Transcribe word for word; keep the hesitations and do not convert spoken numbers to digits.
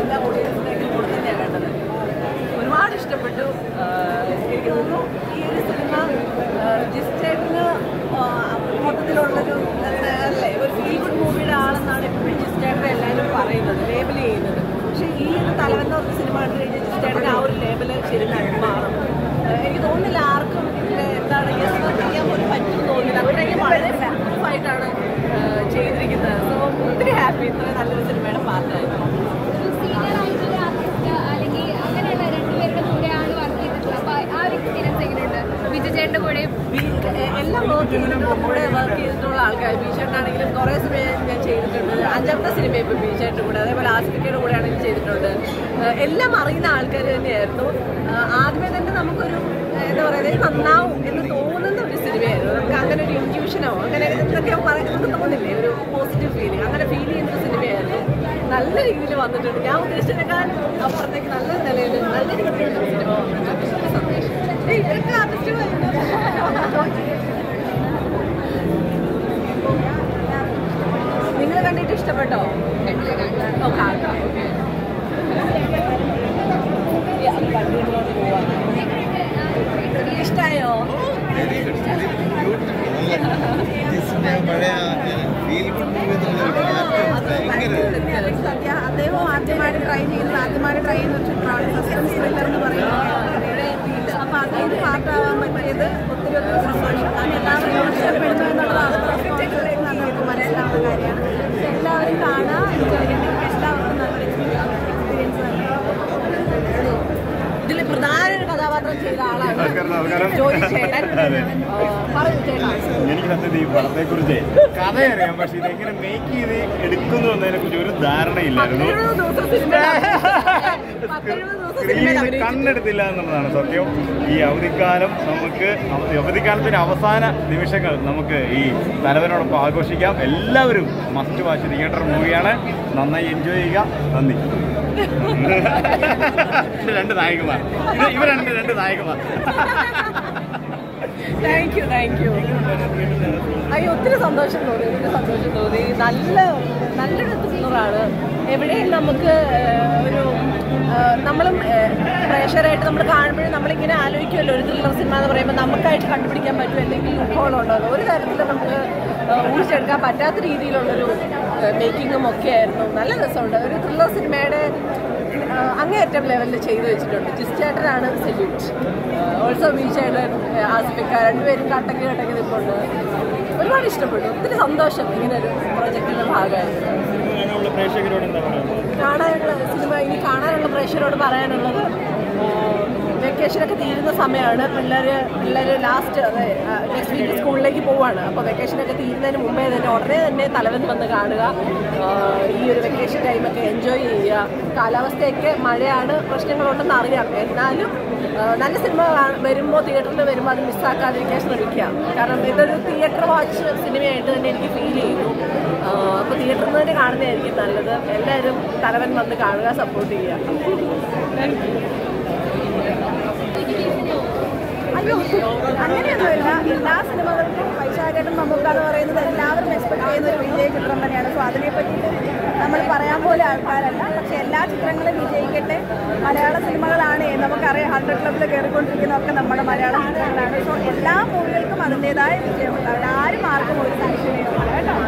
എല്ലാ ഓഡിയൻസിനേക്കും കൂടെ തന്നെയാണ് കണ്ടത്. ഒരുപാട് ഇഷ്ടപ്പെട്ടു. എനിക്ക് തോന്നുന്നു ഈ ഒരു സിനിമ ജിസ്റ്റേട്ടിന് മൊത്തത്തിലുള്ളൊരു അല്ലേ ഒരു ഫീൽ ഗുഡ് മൂവിയുടെ ആളെന്നാണ് എപ്പോഴും ജിസ്റ്റേട്ടനെ എല്ലാവരും പറയുന്നത്, ലേബൽ ചെയ്യുന്നത്. പക്ഷേ ഈ ഒരു തലവെന്ന ഒരു സിനിമ കണ്ടു കഴിഞ്ഞാൽ ജിസ്റ്റേട്ടന് ആ ഒരു ലേബൽ ശരിക്കും മാറും. എനിക്ക് തോന്നുന്നില്ല ആർക്കും എന്താണ് ചെയ്യാൻ പോലും പറ്റുമെന്ന് തോന്നുന്നില്ല. അത്രയ്ക്ക് വളരെ ഫാക്ടറായിട്ടാണ് ചെയ്തിരിക്കുന്നത്. സോ ഒത്തിരി ഹാപ്പി ഇത്ര നല്ലൊരു സിനിമയുടെ പാർട്ടായിരുന്നു. എല്ലാം വർക്ക് ചെയ്തിട്ടുള്ള കൂടെ വർക്ക് ചെയ്തിട്ടുള്ള ആൾക്കാർ ബീച്ചേട്ടനാണെങ്കിലും കുറേ സിനിമ ഞാൻ ചെയ്തിട്ടുണ്ട്. അഞ്ചാമത്തെ സിനിമ ഇപ്പോൾ ബീച്ചേട്ടൻ്റെ കൂടെ, അതേപോലെ ആസിഫിക്കയുടെ കൂടെ ആണെങ്കിൽ ചെയ്തിട്ടുണ്ട്. എല്ലാം അറിയുന്ന ആൾക്കാർ തന്നെയായിരുന്നു. ആദ്യമേ തന്നെ നമുക്കൊരു എന്താ പറയുക നന്നാവും എന്ന് തോന്നുന്ന ഒരു സിനിമയായിരുന്നു. നമുക്ക് അങ്ങനെ ഒരു ഇൻറ്റ്യൂഷനോ അങ്ങനെ എന്തൊക്കെയോ പറയുന്നത് തോന്നില്ലേ, ഒരു പോസിറ്റീവ് ഫീലിംഗ് അങ്ങനെ ഫീൽ ചെയ്യുന്ന ഒരു സിനിമയായിരുന്നു. നല്ല രീതിയിൽ വന്നിട്ടുണ്ട്. ഞാൻ ഉദ്ദേശിച്ചതിനേക്കാൾ അപ്പുറത്തേക്ക് നല്ല നിലയിൽ നല്ല രീതിയിലുള്ള സിനിമ വന്നിട്ടുണ്ട്. സന്തോഷം. ഇവരൊക്കെ ആർട്ടിസ്റ്റ് നിങ്ങൾ കണ്ടിട്ട് ഇഷ്ടപ്പെട്ടോ? ഇഷ്ടായോ? സദ്യ അദ്ദേഹം ആദ്യമായിട്ട് ട്രൈ ചെയ്യുന്നത് ആദ്യമായിട്ട് ട്രൈ ചെയ്യുന്ന ചിത്രമാണ് സസ്പെൻസ് ത്രില്ലർ എന്ന് പറയുന്നത്. അപ്പോൾ അതിന് പാർട്ടാവാൻ പറ്റിയത് ഒത്തിരി ഒത്തിരി സന്തോഷം. അത് എല്ലാവരും ഇഷ്ടപ്പെടുന്നു എന്നുള്ളതാണ് നമുക്ക് മനസ്സിലാവുന്ന കാര്യമാണ്. എല്ലാവരും കാണാൻ എല്ലാവർക്കും നല്ലൊരു എക്സ്പീരിയൻസ് തന്നെ. ഇതിൽ പ്രധാന കഥാപാത്രം ചെയ്ത ആളാണ് ജോലി ചേട്ടൻ. എനിക്ക് സത്യത്തിൽ ഈ പടത്തെക്കുറിച്ച് കഥയറിയാം, പക്ഷെ ഇതെങ്ങനെ മേക്ക് ചെയ്ത് എടുക്കുന്നു എന്നതിനെ കുറിച്ച് ഒരു ധാരണയില്ലായിരുന്നു. കണ്ണെടുത്തില്ല എന്നുള്ളതാണ് സത്യം. ഈ അവധിക്കാലം നമുക്ക് അവധിക്കാലത്തിന്റെ അവസാന നിമിഷങ്ങൾ നമുക്ക് ഈ തലവനോടൊപ്പം ആഘോഷിക്കാം. എല്ലാവരും മസ്റ്റ് വാച്ച് തിയേറ്റർ മൂവിയാണ്. നന്നായി എൻജോയ് ചെയ്യുക. നന്ദി. രണ്ട് നായകന്മാർ ഇവ രണ്ട് രണ്ട് നായകന്മാർ താങ്ക് യു താങ്ക് യു. അയ്യോ ഒത്തിരി സന്തോഷം തോന്നി, ഒത്തിരി സന്തോഷം തോന്നി. നല്ല നല്ലൊരു ത്രില്ലറാണ്. എവിടെയും നമുക്ക് ഒരു നമ്മളും പ്രേക്ഷകരായിട്ട് നമ്മൾ കാണുമ്പോഴും നമ്മളിങ്ങനെ ആലോചിക്കുമല്ലോ ഒരു ത്രില്ലർ സിനിമ എന്ന് പറയുമ്പോൾ നമുക്കായിട്ട് കണ്ടുപിടിക്കാൻ പറ്റും എന്തെങ്കിലും ഉൾക്കോളുണ്ടോ. ഒരു തരത്തിലും നമുക്ക് ഊഹിച്ചെടുക്കാൻ പറ്റാത്ത രീതിയിലുള്ളൊരു മേക്കിങ്ങും ഒക്കെ ആയിരുന്നു. നല്ല രസമുണ്ട്. ഒരു ത്രില്ലർ സിനിമയുടെ അങ്ങേയറ്റം ലെവലിൽ ചെയ്തു വെച്ചിട്ടുണ്ട്. ജിസ്റ്റേട്ടനാണ് സെല്യൂട്ട്. ഓൾസോ ബീച്ചേട്ടൻ, ആസിഫിക്ക രണ്ടുപേരും കട്ടക്ക് കട്ടക്ക് നിൽപ്പുണ്ട്. ഒരുപാട് ഇഷ്ടപ്പെട്ടു. ഒത്തിരി സന്തോഷം ഇങ്ങനെ ഒരു പ്രൊജക്റ്റിന്റെ ഭാഗമായിട്ട്. കാണാനുള്ള സിനിമ ഇനി കാണാനുള്ള പ്രേക്ഷകരോട് പറയാനുള്ളത് വെക്കേഷനൊക്കെ തീരുന്ന സമയമാണ്. പിള്ളേർ പിള്ളേർ ലാസ്റ്റ് അതെ നെക്സ്റ്റ് വീക്ക് സ്കൂളിലേക്ക് പോവുകയാണ്. അപ്പോൾ വെക്കേഷനൊക്കെ തീരുന്നതിന് മുമ്പേ തന്നെ ഉടനെ തന്നെ തലവൻ വന്ന് കാണുക. ഈ ഒരു വെക്കേഷൻ ടൈമൊക്കെ എൻജോയ് ചെയ്യുക. കാലാവസ്ഥയൊക്കെ മഴയാണ്, പ്രശ്നങ്ങളുണ്ടെന്ന് അറിയാം. എന്നാലും നല്ല സിനിമ വരുമ്പോൾ തിയേറ്ററിൽ വരുമ്പോൾ അത് മിസ്സാക്കാതിരിക്കാൻ ശ്രമിക്കുക. കാരണം ഇതൊരു തിയേറ്റർ വാച്ച് സിനിമയായിട്ട് തന്നെ എനിക്ക് ഫീൽ ചെയ്യുന്നു. അപ്പോൾ തിയേറ്ററിൽ നിന്ന് തന്നെ കാണുന്നതായിരിക്കും നല്ലത്. എല്ലാവരും തലവൻ വന്ന് കാണുക, സപ്പോർട്ട് ചെയ്യുക. Thank you. അയ്യോ അങ്ങനെയൊന്നുമില്ല. എല്ലാ സിനിമകൾക്കും വൈശാഖേട്ടൻ നമുക്കാന്ന് പറയുന്നത് എല്ലാവരും എക്സ്പെക്ട് ചെയ്യുന്ന ഒരു വിജയ ചിത്രം തന്നെയാണ്. സോ അതിനെപ്പറ്റിയിട്ട് നമ്മൾ പറയാൻ പോലെ ആൾക്കാരല്ല. പക്ഷെ എല്ലാ ചിത്രങ്ങളും വിജയിക്കട്ടെ. മലയാള സിനിമകളാണ് നമുക്കറിയാം. ഹൺഡ്രഡ് ക്ലബിൽ കയറിക്കൊണ്ടിരിക്കുന്നതൊക്കെ നമ്മുടെ മലയാള ചിത്രങ്ങളാണ്. സോ എല്ലാ മൂവികൾക്കും അതിൻ്റെതായ വിജയമുണ്ട്. അവരാരും ആർക്കും ഒരു സംശയമില്ല കേട്ടോ.